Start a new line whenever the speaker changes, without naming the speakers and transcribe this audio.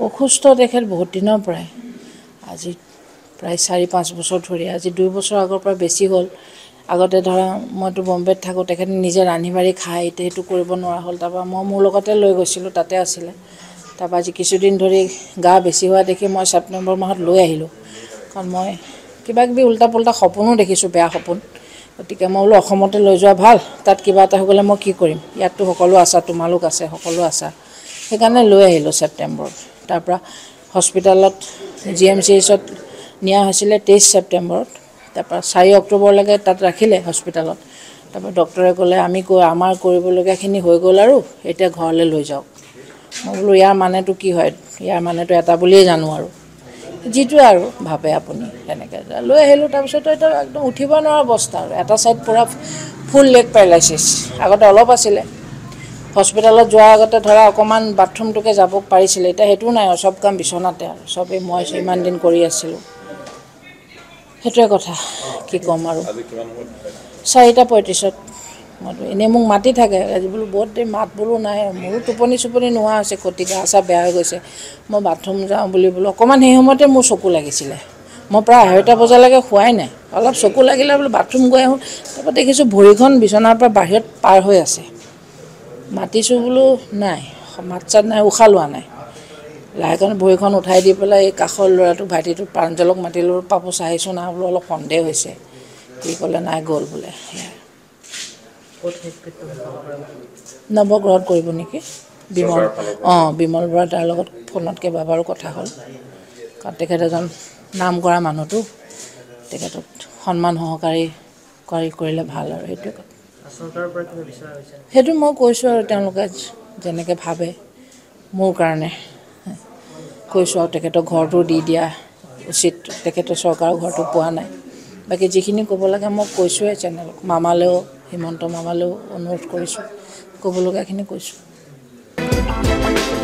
অসুস্থ তেখেত বহুত দিনৰ পৰাই আজি প্ৰায় 4-5 বছৰ ধৰি আজি 2 বছৰ আগৰ পৰা বেছি হ'ল আগতে ধৰা মইতো বম্বেত থাকোঁ তেখেত নিজে ৰান্ধি বাঢ়ি খাই সেইটো কৰিব নোৱাৰা হ'ল তাৰপৰা মই মোৰ লগতে লৈ গৈছিলোঁ তাতে আছিলে তাৰপৰা আজি কিছুদিন ধৰি গা বেছি হোৱা দেখি মই ছেপ্টেম্বৰ মাহত লৈ আহিলোঁ কাৰণ মই কিবা কিবি উল্টা পুল্টা সপোনো দেখিছোঁ বেয়া সপোন গতিকে মই বোলো অসমতে লৈ যোৱা ভাল তাত কিবা এটা হৈ গ'লে মই কি কৰিম ইয়াততো সকলো আছা তোমালোক আছে সকলো আছা সেইকাৰণে লৈ আহিলোঁ ছেপ্টেম্বৰত তাৰপৰা হস্পিটেলত GMCHত নিয়া হৈছিলে 23 ছেপ্টেম্বৰত তাৰপৰা 4 অক্টোবৰলৈকে তাত ৰাখিলে হস্পিটেলত তাৰপৰা ডক্টৰে ক'লে আমাৰ কৰিবলগীয়াখিনি হৈ গ'ল আৰু এতিয়া ঘৰলৈ লৈ যাওক মই বোলো ইয়াৰ মানেটো কি হয় ইয়াৰ মানেটো এটা বুলিয়ে জানো আৰু যিটো আৰু ভাবে আপুনি তেনেকৈ লৈ আহিলোঁ তাৰপিছত এটা একদম উঠিব নোৱাৰা অৱস্থা আৰু এটা সাইড পুৰা ফুল লেগ পেৰালাইচিছ আগতে অলপ আছিলে হস্পিটেলত যোৱাৰ আগতে ধৰা অকমান বাথৰুমটোকে যাব পাৰিছিলে এতিয়া হেতু নাই সব কাম বিছনাতে আৰু সবেই মই ইমান দিন কৰি আছিলোঁ হেতুৱে কথা কি কম আৰু 4:35ত মই এনে মোক মাতি থাকে আজি বোলো বহুত দেৰি মাত বোলো নাই মোৰো টোপনি নোহোৱা হৈছে কটি গা চা বেয়া হৈ গৈছে মই বাথৰুম যাওঁ বুলি বোলো অকমান সেই সময়তে মোৰ চকু লাগিছিলে মই প্ৰায় 2:30 বজালৈকে শুৱাই নাই অলপ চকু লাগিলে বোলো বাথৰুম গৈ আহোঁ তাৰপৰা দেখিছোঁ ভৰিখন বিছনাৰ পৰা বাহিৰত পাৰ হৈ আছে মাতিছোঁ বোলো নাই মাতচাত নাই উশাহ লোৱা নাই লাহেকণ ভৰিখন উঠাই দি পেলাই এই কাষৰ ল'ৰাটো ভাইটিটো প্ৰাঞ্জলক মাতিলোঁ পাপু চাহিছোঁ না বোলো অলপ সন্দেহ হৈছে কি ক'লে নাই গ'ল বোলে নৱগ্ৰহত কৰিব নেকি বিমল বৰা তাৰ লগত ফোনত কেইবাবাৰো কথা হ'ল কাৰণ তেখেত এজন নাম কৰা মানুহটো তেখেতক সন্মান সহকাৰী কৰিলে ভাল আৰু সেইটোৱে কথা সেইটো মই কৈছোঁ আৰু তেওঁলোকে যেনেকৈ ভাবে মোৰ কাৰণে কৈছোঁ আৰু তেখেতক ঘৰটো দি দিয়া উচিত তেখেতে চৰকাৰৰ ঘৰটো পোৱা নাই বাকী যিখিনি ক'ব লাগে মই কৈছোঁৱে চেনেলক মামালেও হিমন্ত মামালেও অনুৰোধ কৰিছোঁ ক'বলগীয়াখিনি কৈছোঁ